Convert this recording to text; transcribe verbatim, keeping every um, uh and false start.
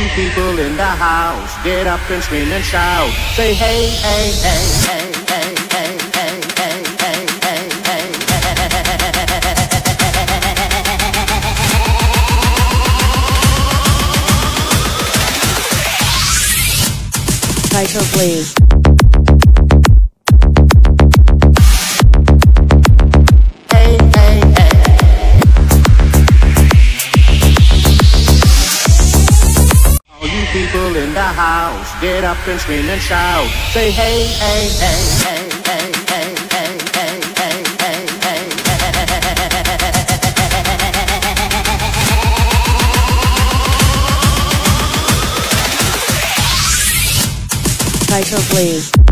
people in the house, get up and scream and shout. Say hey, hey, hey, hey, hey, hey, hey, hey, hey, hey, hey, hey. Title please. Hey, hey, hey. All you people in the house, get up and scream and shout. Say hey, hey, hey, hey, hey, hey, hey, hey, hey, hey, hey, hey. Title please.